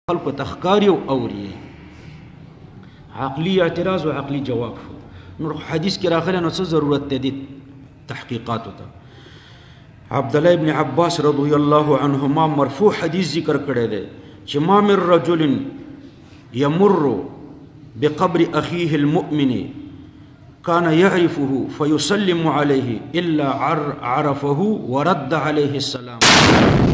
خلق تخکاری او اوری عقلی اعتراض و عقلی جواب نور حدیث کی راغله نو څه ضرورت دی تحقیقات ته عبدالله ابن عباس رضی الله عنهما مرفوع حدیث ذکر کړی دی چې ما من رجل يمر بقبر اخيه المؤمن كان يعرفه فيسلم عليه الا عرفه ورد عليه السلام